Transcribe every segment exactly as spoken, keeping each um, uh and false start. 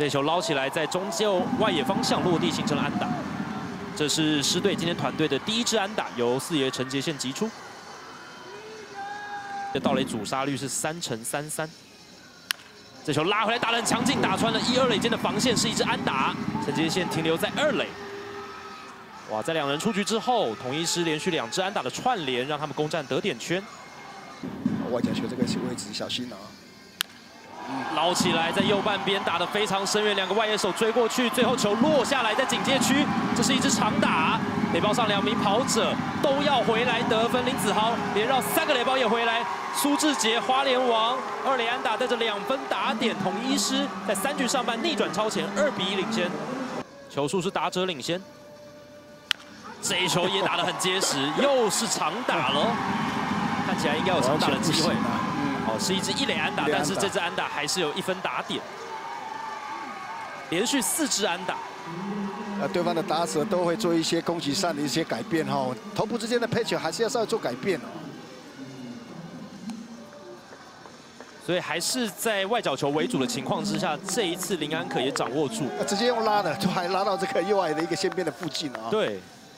这球捞起来，在中就外野方向落地，形成了安打。这是狮队今天团队的第一支安打，由四爷陈杰宪击出。这盗垒阻杀率是三成三三。这球拉回来打得很强劲，打穿了一二垒间的防线，是一支安打。陈杰宪停留在二垒。哇，在两人出局之后，统一狮连续两支安打的串联，让他们攻占得点圈。 外角球这个位置小心啊！ 捞起来，在右半边打得非常深远，两个外野手追过去，最后球落下来，在警戒区，这是一支长打，垒包上两名跑者都要回来得分，林子豪连绕三个垒包也回来，苏志杰花莲王二垒安打带着两分打点，统一狮在三局上半逆转超前，二比一领先，球数是打者领先，这一球也打得很结实，又是长打了，看起来应该有长打的机会。哦，是一支一垒安打，但是这支安打还是有一分打点，连续四支安打。 呃，对方的打者都会做一些攻击上的一些改变哈、哦，头部之间的配球还是要稍微做改变哦。 所以还是在外角球为主的情况之下，这一次林安可也掌握住， 直接用拉的，就还拉到这个右外的一个线边的附近啊、哦。 对。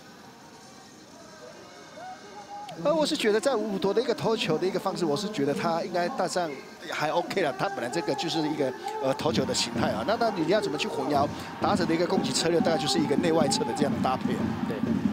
而我是觉得在五夺的一个投球的一个方式，我是觉得他应该大上还 OK 了。他本来这个就是一个呃投球的形态啊，那那你要怎么去混淆打者的一个攻击策略？大概就是一个内外侧的这样的搭配啊。 对。